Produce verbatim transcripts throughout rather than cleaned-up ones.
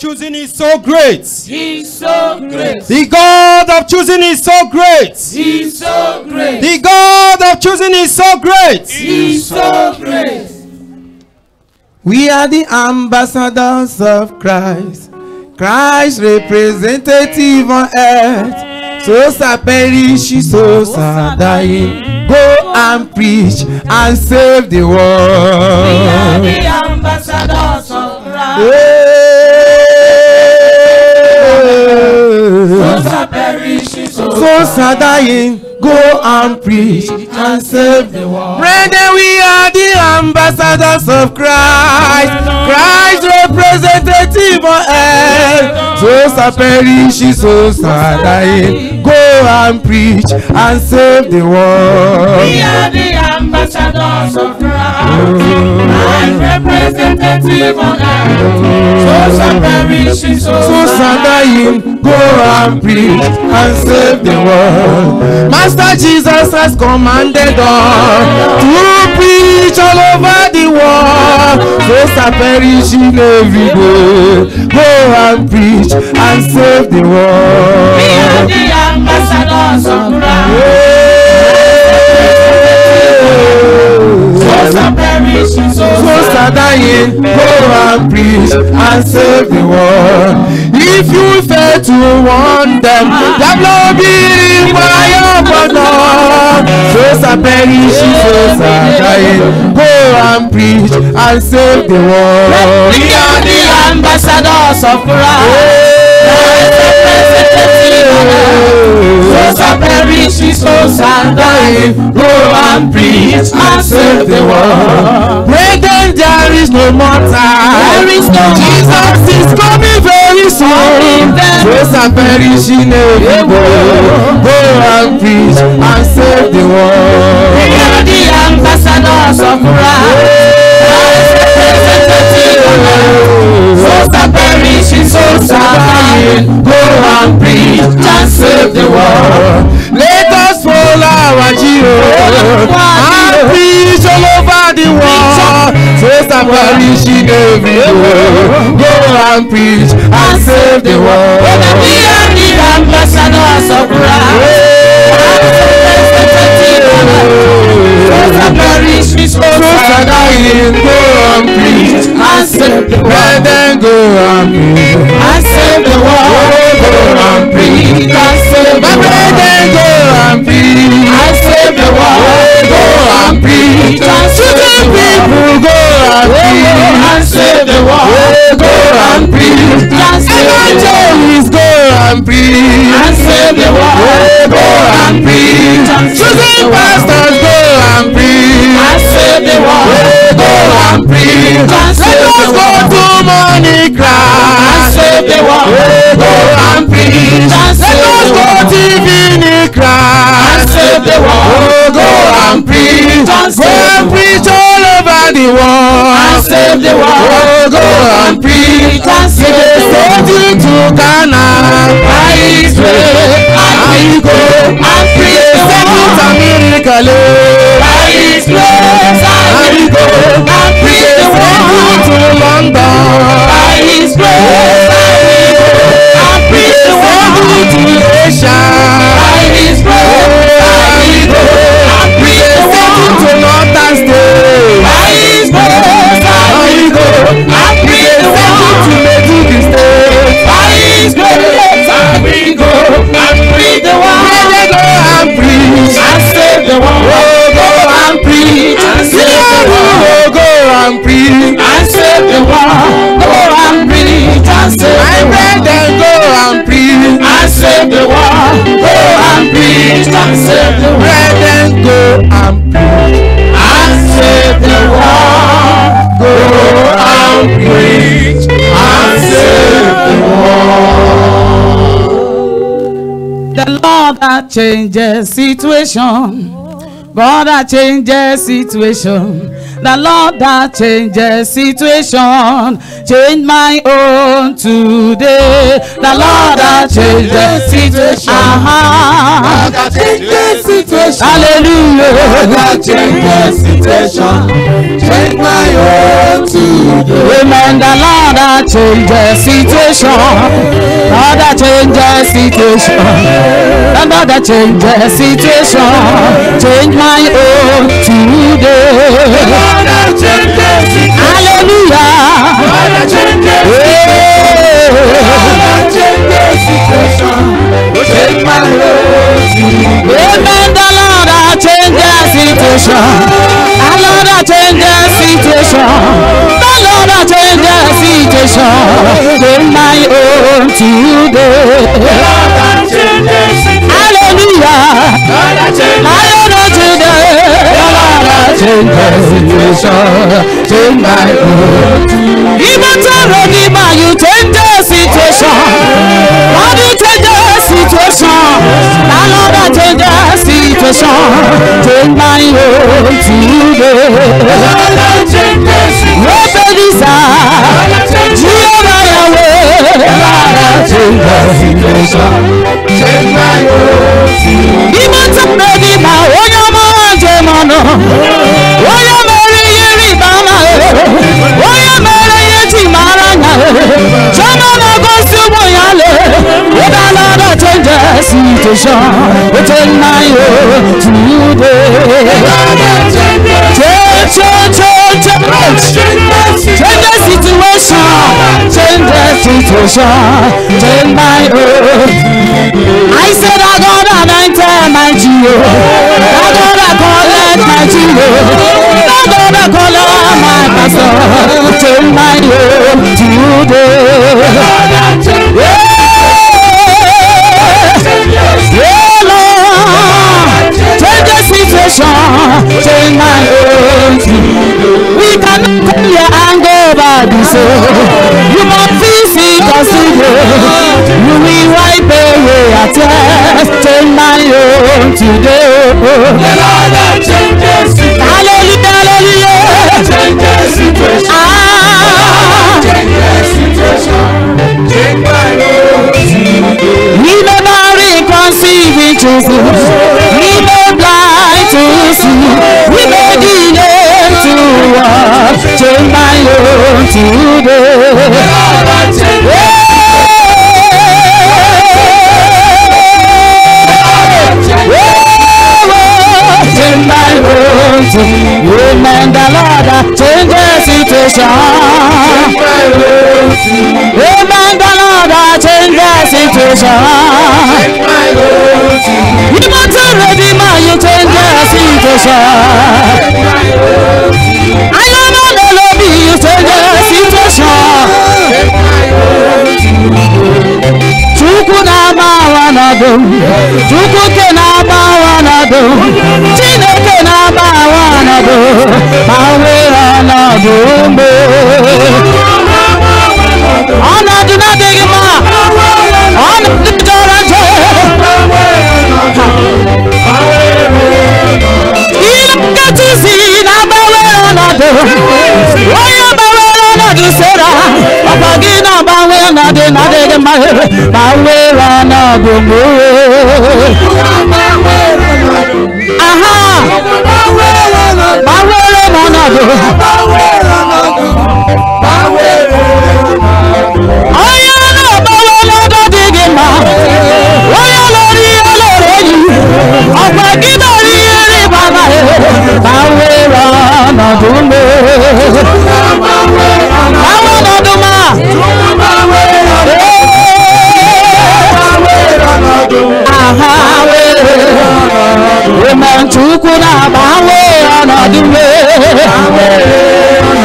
choosing is so great. He's so great. The God of choosing is so great. He's so great. The God of choosing is so great. He's so great. We are the ambassadors of Christ, Christ's representative on earth. Souls are perishing, souls are dying. Go and preach and save the world. We are the ambassadors of Christ. Souls are perishing, souls are dying. Go and preach and save the world. Brethren, we are the ambassadors of Christ, Christ's representative on earth. Souls are perishing, souls are dying. Go and preach and save the world. We are the ambassadors of Christ, Christ's representative on earth. Souls are perishing, souls are dying. Go and preach and save the world. Master Jesus has commanded us to preach all over the world. Souls are perishing every day. Go and preach and save the world. We are the ambassadors of Christ. Souls are perishing, souls are dying. Go and preach and save the world. If you fail to warn them, there will be fire upon us. Souls are perishing, souls are dying. Go and preach and save the world. We are the ambassadors of Christ. Souls are perishing, souls are dying. Go and preach and save the world. Brethren, there is no more time. There is no Jesus is coming very soon. Souls are perishing everywhere. Go and preach and save the world. We are the ambassadors of Christ. Souls are perishing, souls are dying. Go and preach and save the world. Let us follow our Jesus and preach all over the world. Souls are perishing everywhere. Go and preach and save the world. We are the ambassadors of Christ. Souls are perishing, souls are dying. Go and preach and save the world. Brethren, go and preach and save the world. Go and preach and save the world. Brethren, go and preach and save the world. Go and preach and save the people. Go and preach and save the world. Go and preach and save the world. Go and preach and save the world. Go and preach choosing pastors. Go and preach and save the world. Go and preach. Let us go to money cry and save the world. Go and preach. and Let us go to evening cry and save the world. Go and preach. Go and preach all over the world and save the world. Go and preach and save the world. to Ghana. By His grace, I go and preach the world. America, by His grace, I go and preach the world. to London. By His grace, I go and preach the world. to Asia. By His grace, I go and preach the world. to Northern State. By His grace, I go and preach the world. to Medupi State. By His grace, I will go and preach the world. Go and preach and save the world. Go and preach and save the world. Go and preach and save the world. Go and preach and save the world. Brethren, go and preach and save the world. Go and preach and save the world. Brethren, go and preach and save the world. Go and preach and save the world. The Lord that changes situation God that changes situation. The Lord that changes situation. Change my own today. The Lord that changes situation. Uh-huh. God that changes situation. Hallelujah. God that changes situation. Change my own today. Amen. The Lord that changes situation. Lord that changes situation. The Lord that changes situation. Change my own today. God that changes situation. Hallelujah. God that changes situation. God that changes situation. Change my own today. Amen. The Lord that changes situation. The Lord that changes situation. The Lord that changes situation. Change my own today. God that changes situation. Hallelujah. God that changes My own today. The Lord that changes situation. Change my own. Even to Redeemer, you change the situation. How do you change the situation? The Lord that changes situation. Change my own today. God that changes situation. Nobody said, Jehovah Yahweh. God that changes situation. Change my own today. Even to Redeemer, oh your man, Jemano. Oh your Mary, Yeribana. Oh your Mary, Yetimarana. Jamana goes to Boyale. Oh the Lord that changes situation. Change my own today. God that changes Change, change, change, change. Change the situation. Change the situation. Change my own. I said I got an enter my Geo. I got a collect my Geo. I got a collect my pastor. Change my own today. Yeah. Yeah, Lord. Change the situation. Change my own. We cannot come here and go back this way. You must visit us today. You will wipe away our tears. Change my own today. the Lord that changes situation. Hallelujah, hallelujah. Changes situation. Ah, Changes situation. Change my own today. we may marry conceiving children. We may blind to see. We may delay to walk. Change my own today. The Lord that changes. Change my own today. Amen. The Lord that changes situation. Amen. The Lord that changes situation. You want to Redeemer, you change the situation. I am on the lobby, you change the situation. Chukwu na bawanado, Chukwu ke na bawanado, Chineke na bawanado, Mawe anado mbe. Anado na digima, anado joranje. Ilaka tusi na bawe anado, Oya bawe anado sera, Apagi na bawe anado na digima, Bawe anado mbe. Aha, bawe anado. Oya na bawe anado digima, Oya lori alori, Apagi na ri baba, Bawe anado mbe. Bawe anado ma. Aha, Amen. Chukwu na bawe anado mbe.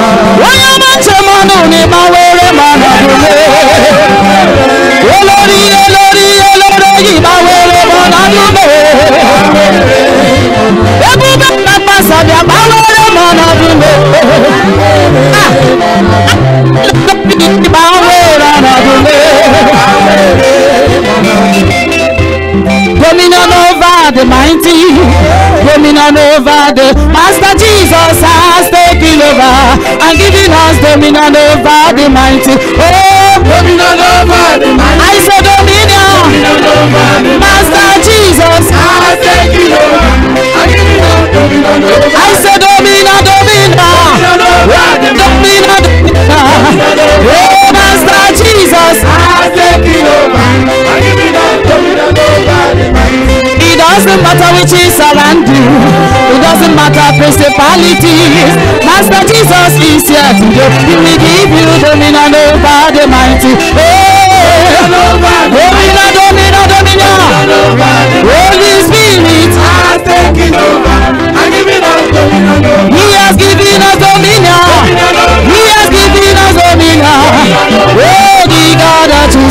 day. Master Jesus has taken over and given us dominion over the mighty. Oh, Dominion over the mighty. I said dominion. Dominion over the mighty. Master Jesus has taken over and given us dominion over. I said dominion, dominion. Dominion, dominion. Oh, Master Jesus has taken over and given us dominion over the mighty. It doesn't matter which is around you. It doesn't matter principalities. Master Jesus is here today. He will give you dominion over the mighty. Hey, dominion, dominion, dominion. Holy Spirit has taken over and given us dominion over. He has given us dominion. He has given us dominion. Oh, the God that is.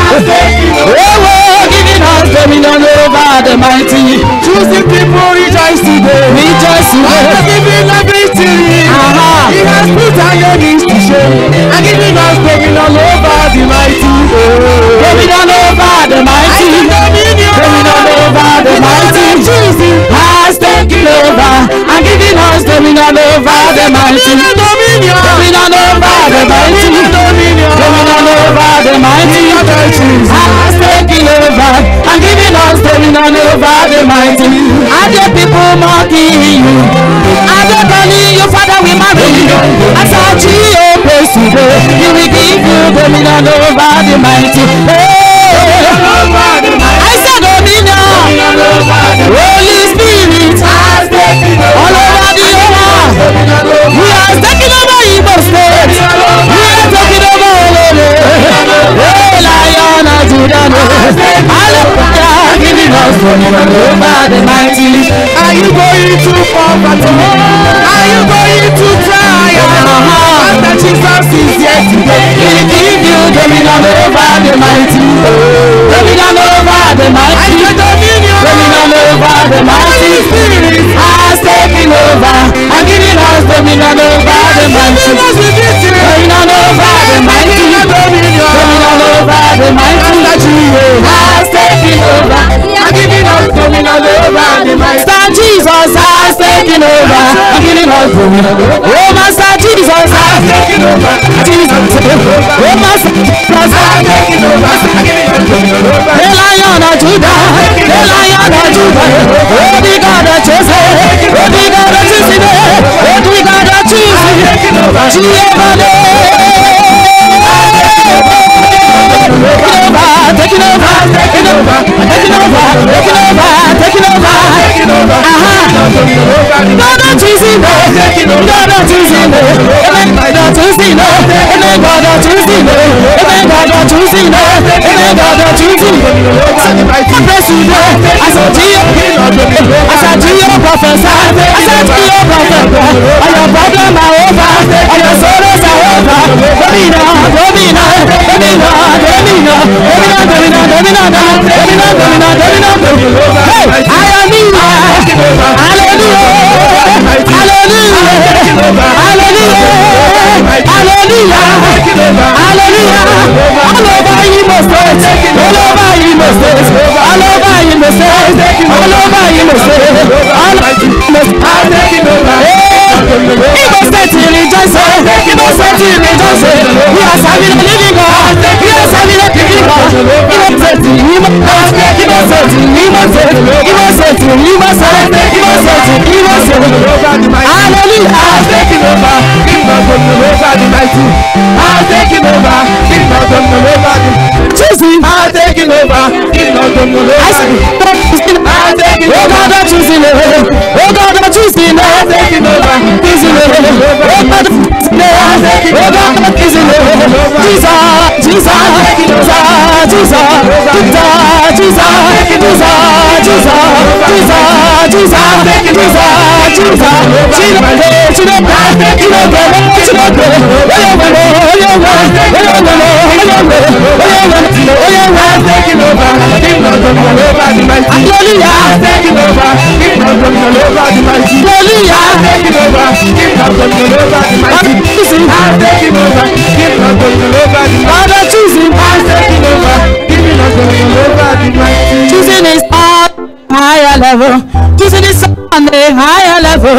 Oh, oh, giving us dominion over the mighty. Choosing people rejoice today. Rejoice today. And giving everything. Aha. He has put our enemies to shame and giving us dominion over the mighty. Dominion over the mighty. Dominion over the mighty. Has taken over and giving us dominion over the mighty. Dominion over the mighty. Dominion over the mighty. Has taken over and giving us dominion over the mighty. Are the people mocking you? Are they calling you Father? We marry you. As our G O praise today, He will give you dominion over the mighty. Hey, I said dominion. Holy Spirit has taken all over the earth. He has taken over Igbo State. He has taken over all over. Hey, Lion of Judah. Hallelujah, giving us dominion over the mighty. Are you going to poverty? Are you going to trial? Master Jesus is here today. He will give you dominion over the mighty. Dominion over the mighty. Dominion over the mighty. Has taken over and giving us dominion over the mighty. Dominion over the mighty. Dominion over the mighty. Has taken over and giving us dominion over the mighty. Master Jesus has taken over and giving us dominion. Oh, Master Jesus has taken over. Jesus, oh, Master Jesus has taken over and giving us dominion. The Lion of Judah, the Lion of Judah. Oh, the God of Joseph, oh, the God of Joseph, oh, the God of Joseph. Jehovah. Taking over, taking over, taking over, taking over, taking over, taking over. Aha. God of choosing, God of choosing, Amen. God of choosing, Amen. God of choosing, Amen. God of choosing, Amen. God of choosing. God bless you, as a Geo, as a Geo professor, as a Geo professor. All your problems are over, all your sorrows are over. Domina, domina, domina, domina, domina. Domina, domina, domina, domina, domina, domina. Hey, hallelujah, hallelujah, hallelujah, hallelujah, hallelujah, hallelujah. All over Imo State, all over Imo State, all over Imo State, all over Imo State, all over Imo State. Imo State rejoicing, Imo State rejoicing. We are serving the living God. We are serving the living God. Imo State, Imo State, Imo State, Imo State, Imo State, Imo State, Imo State, Imo State. Hallelujah. I'm taking over. Kingdom of the over the mighty. I'm taking over. Kingdom of the over the. Choosing. I'm taking over. Kingdom of the over. I'm taking over. Oh God, I'm choosing. Oh God, I'm choosing. I'm taking over. Choosing. Oh God, I'm choosing. Oh God, I'm choosing. Jesus, Jesus, Jesus, Jesus, Jesus, Jesus, Jesus, Jesus, Jesus, Jesus. Choosing is on higher level. Choosing is on a higher level.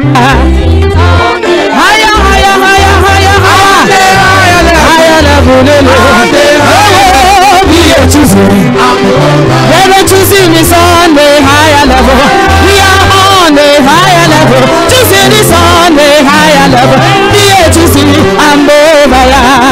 higher, higher, higher, higher, higher, higher level. Oh, we are choosing. We are choosing this on the higher level. We are on the higher level. Choosing this on the higher level. We are choosing. I'm over.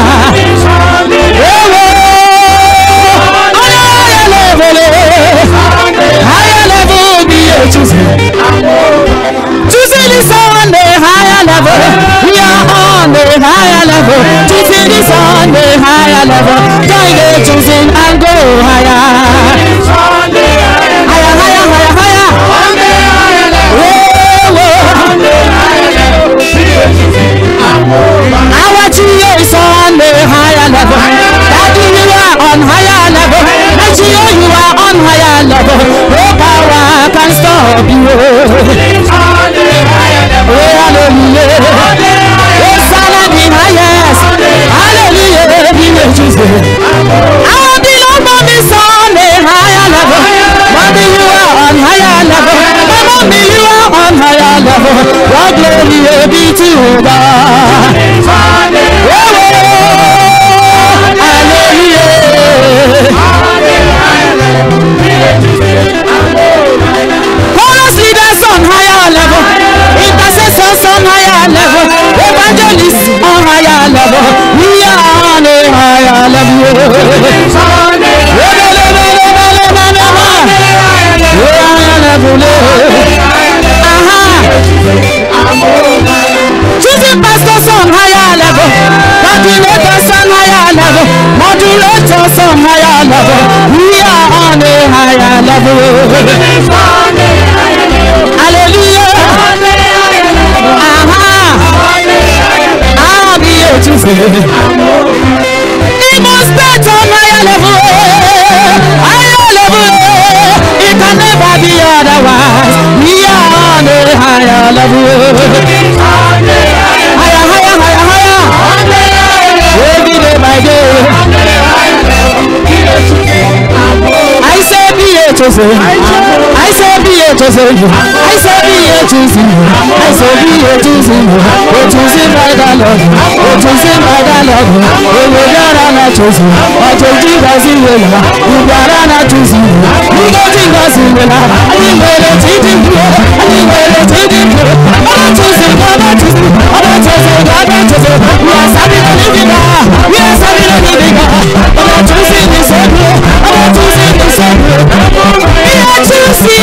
Higher level, be a choosing. Choosing is on the higher level. We are on the higher level. Choosing is on the higher level. Join the choosing and go higher. Higher, higher, higher, higher. On the higher level. On the higher level. Be a choosing and go higher. Our G is on the higher level. Daddy, you are on higher level. Nigeria, you are on higher level. No power can stop you. Hallelujah. Hosanna the highest. Hallelujah. Be the choosing. I want the Lord mommy on the higher level. Mommy, you are on higher level. Mommy, you are on higher level. Your glory be to God. Chorus leaders on higher level, intercessors on higher level, evangelists on higher level. We are on a higher level. Choosing pastors on higher level, coordinators on higher level, moderators on higher level. We are on a higher level. Hallelujah. Aha. I'll be able to say. It must be on higher level. Higher level. It can never be otherwise. We are on a higher level. Higher, higher, higher, higher. Every day by day. I say be a chosen. I say be a chosen. I say be a chosen. I say be a chosen. We're choosing by the Lord. We're choosing by the Lord. We're not chosen. I told you guys in the Lord. We are not chosen. We got you guys in the Lord. I didn't wear a cheating floor. I didn't wear a cheating floor. I'm not choosing. I'm not choosing. I'm not choosing. I'm not choosing. We are serving a living God. We are serving a living God. I'm not choosing this one. I'm not choosing this one. We are choosing.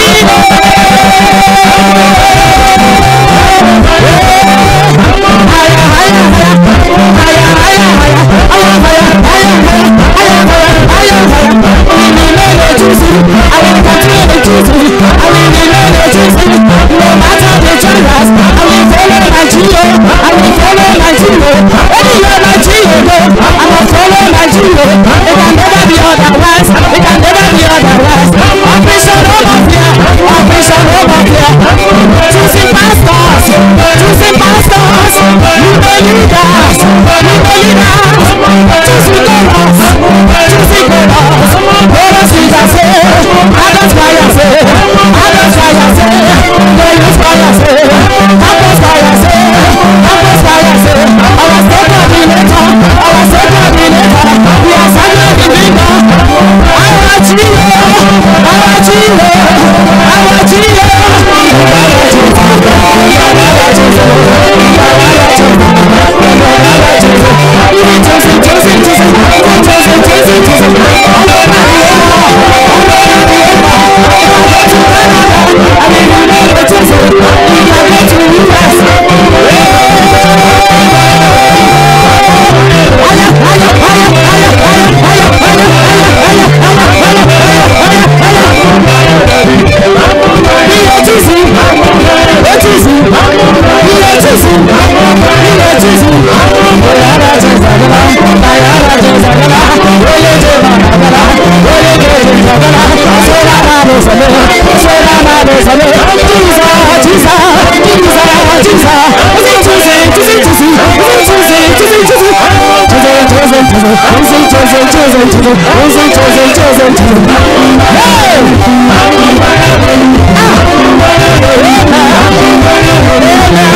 Hey!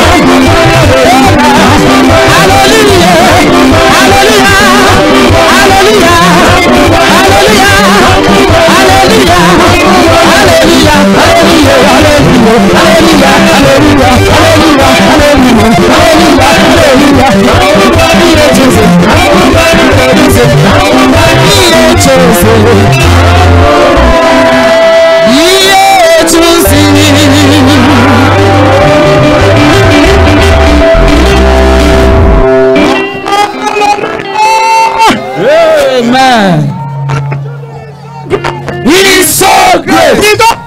He is so great. He don't